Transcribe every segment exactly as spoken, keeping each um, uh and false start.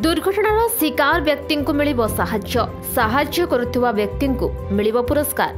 दुर्घटनार शिकार व्यक्ति को मिलिबो साहाय्य साहाय्य करुवा व्यक्ति को मिलिबो पुरस्कार।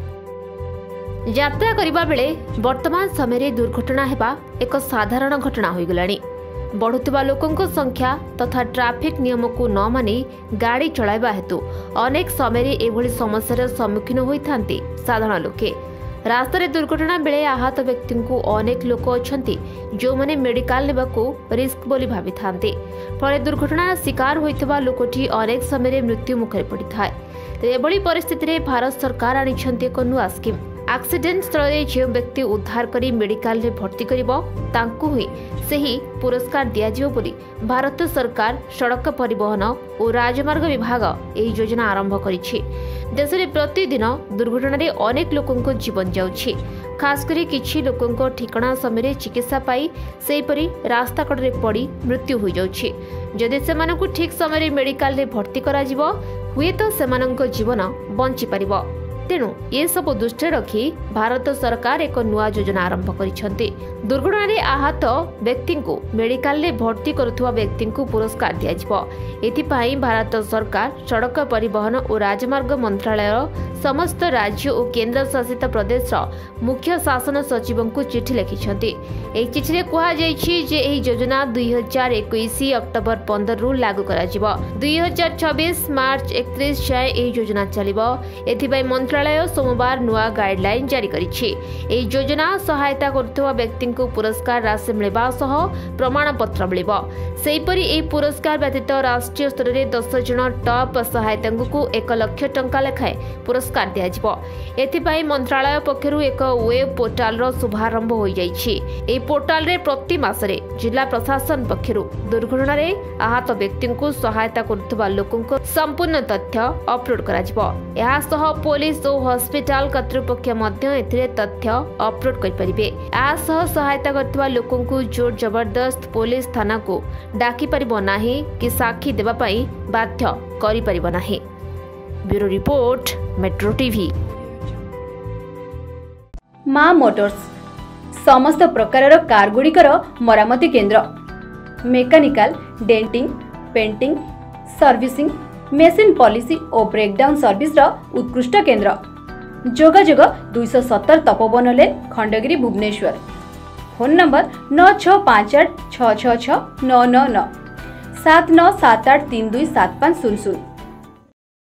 यात्रा करिबा बेले वर्तमान समय दुर्घटना हेबा एक साधारण घटना हो गलानी। बढ़ुवा लोकों संख्या तथा ट्रैफिक नियम को न मानि गाड़ी चलाइबा हेतु अनेक समय एभली समस्यार सम्मुखीन होइथांती साधारण लोके। रास्तार दुर्घटना बेले आहत व्यक्ति को अनेक लोक अछंती जो माने मेडिकल नेबाकू रिस्क बोली भाबी थांती। फले दुर्घटनार शिकार होइतबा लोकटी अनेक समय मृत्यु मुखरे पड़ी थाए। एभली परिस्थिति रे भारत सरकार आनिछंती एक नुआ स्कीम। एक्सीडेंट स्थल जो व्यक्ति उद्धार करी मेडिकल रे भर्ती करिबो तांकू ही सही पुरस्कार दिया जिवो बोली भारत सरकार सड़क परिवहन और राजमार्ग विभाग एही योजना आरंभ करिछि। देश में प्रतिदिन दुर्घटना रे अनेक लोकों को जीवन जाउछि। खास करी किछि लोकों को ठिकाना समय चिकित्सा पाई सेहीपरि रास्ता कड़े पड़ी मृत्यु हो जाउछि। जदि सेमानकु ठीक समय मेडिकल रे भर्ती करा जिवो हुए तो सेमानक जीवन बंची परिबो। तेणु ये सब दृष्टि रखी भारत सरकार एक नुआ योजना आरंभ करिसेंती। दुर्घटना रे आहत व्यक्ति को मेडिकल रे भर्ती करुवा व्यक्ति को पुरस्कार दिया जिवो। एथिपाई भारत सरकार सड़क परिवहन और राजमार्ग मंत्रालय समस्त राज्य और केंद्र शासित प्रदेश मुख्य शासन सचिव को चिठी लिखिछंती। एही चिठी रे कुहा जायछि जे एही योजना दुई हजार इक्कीस अक्टोबर पंद्रह रु लागू करा जिवो। दुई हजार छब्बीस मार्च इकतीस जाए एही योजना चलिबो। एथिपाई मंत्रालय सोमवार नुआ गाइडलाइन जारी करिछि। एही योजना सहायता करुवा व्यक्ति को पुरस्कार राशि मिलवा सह प्रमाण पत्र मिलिबो। सेहीपरि एही पुरस्कार व्यतीत राष्ट्रीय स्तर में दस जन टॉप सहायता को एक लाख टंका लेखाएं पुरस्कार दिया जिवो। एथिपाई मंत्रालय पक्षरु एक वेब पोर्टाल रो शुभारंभ हो जाइछि। एही पोर्टाल रे प्रति मासरे जिला प्रशासन पक्षरु दुर्घटना रे आहत व्यक्ति को सहायता करुवा लोकों को संपूर्ण तथ्य अपलोड करा जिवो। एहा सह पुलिस और हॉस्पिटल कर्तृपक्ष मध्य एथिरे तथ्य अपलोड करि परिबे। एहा सह सहायता करुवा लोकों को जोर जबरदस्त पुलिस थाना को डाकी परिबो नाही कि साक्षी देबा पई बाध्य करि परिबो नाही। Bureau report metro TV. Maa motors समस्त प्रकार कार गुड़िकर मरामती केंद्र mechanical denting painting servicing machine polish और ब्रेकडाउन सर्विस रा उत्कृष्ट केंद्र। जोगाजोग दुईश सत्तर Tapoban lane Khandagiri Bhubaneswar. Phone number नौ छः पाँच आठ छः छः छः नौ नौ नौ सात नौ सात आठ तीन दुई सात पाँच शून्य शून्य।